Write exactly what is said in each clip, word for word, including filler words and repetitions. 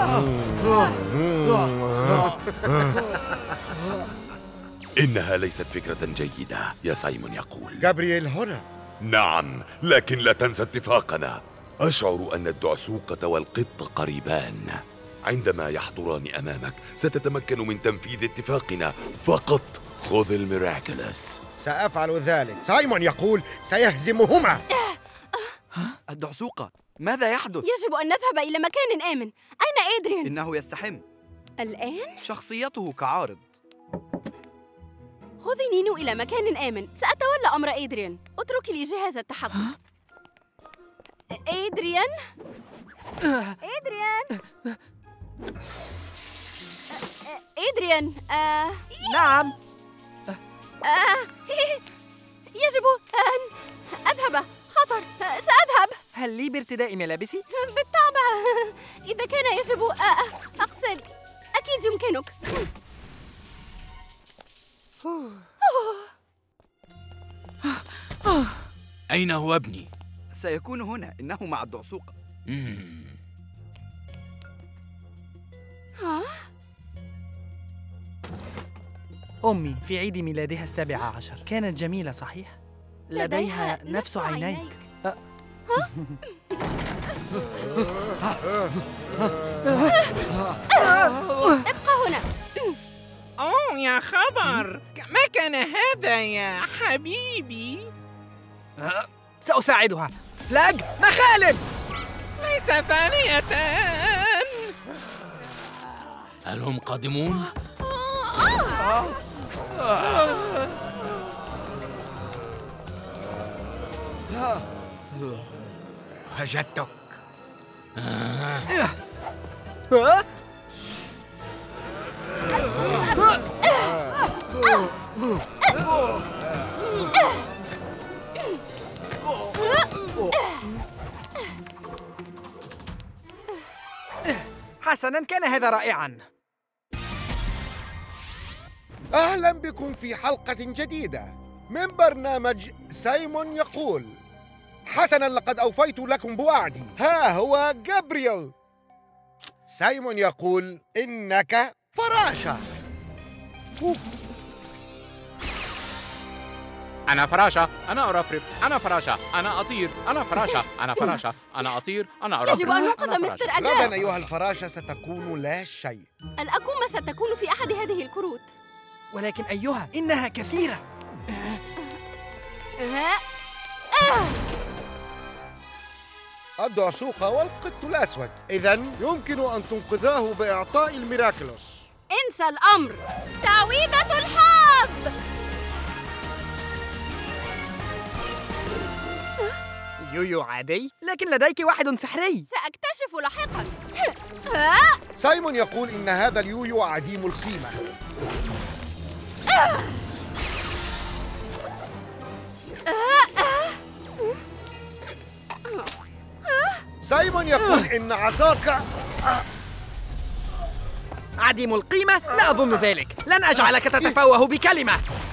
إنها ليست فكرة جيدة يا سايمون يقول. جابرييل هنا. نعم، لكن لا تنسى اتفاقنا. أشعر أن الدعسوقة والقط قريبان. عندما يحضران أمامك ستتمكن من تنفيذ اتفاقنا. فقط خذ الميراكلس. سأفعل ذلك. سايمون يقول سيهزمهما. الدعسوقة، ماذا يحدث؟ يجب أن نذهب إلى مكان آمن. أين إدريان؟ إنه يستحم الآن؟ شخصيته كعارض. خذي نينو إلى مكان آمن. سأتولى أمر إدريان. اتركي لي جهاز التحقق. إدريان؟ إدريان؟ إدريان آه... نعم. آه... يجب أن أذهب. خطر. سأذهب. هل لي بارتداء ملابسي؟ بالطبع. إذا كان يجب آه... أقصد أكيد يمكنك. أين هو ابني؟ سيكون هنا. إنه مع الدعسوقة. ها؟ أمي في عيد ميلادها السابع عشر كانت جميلة صحيح؟ لديها نفس عينيك. أه. ابقى هنا. أوه يا خبر، ما كان هذا يا حبيبي؟ أه. سأساعدها. فلاج مخالب. ليس ثانية. هل هم قادمون؟ وجدتك. حسناً، كان هذا رائعاً. أهلاً بكم في حلقة جديدة من برنامج سايمون يقول. حسناً، لقد أوفيت لكم بوعدي. ها هو جابرييل. سايمون يقول إنك فراشة. أنا فراشة، أنا أرفرف، أنا فراشة، أنا أطير، أنا فراشة، أنا فراشة، أنا أطير، أنا أرفرف. يجب أن ننقذ مستر أجراس. غداً أيها الفراشة ستكون لا شيء. الأكومة ستكون في أحد هذه الكروت. ولكن أيها إنها كثيرة. الدعسوقة والقط الأسود. إذن يمكن أن تنقذاه بإعطاء الميراكلوس. انسى الأمر. تعويذة الحظ. يويو عادي، لكن لديك واحد سحري. سأكتشف لاحقاً. سايمون يقول إن هذا اليويو عديم القيمة. سايمون يقول إن عصاك عديم القيمة؟ لا أظن ذلك. لن أجعلك تتفوه بكلمة.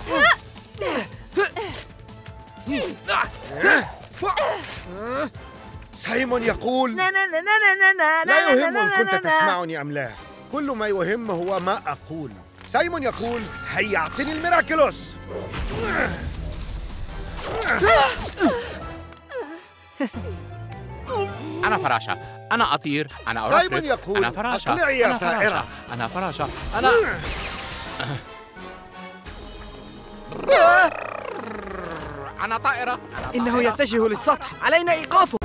سايمون يقول لا لا لا لا لا لا يهم إن كنت تسمعني أم لا. كل ما يهم هو ما أقول. سايمون يقول هيا أعطني الميراكلوس. أنا فراشة، أنا أطير، أنا أرفرف. سايمون يقول أنا فراشة، أقلعي يا أنا فراشة، طائرة. أنا فراشة، أنا أنا طائرة. إنه يتجه للسطح. علينا إيقافه.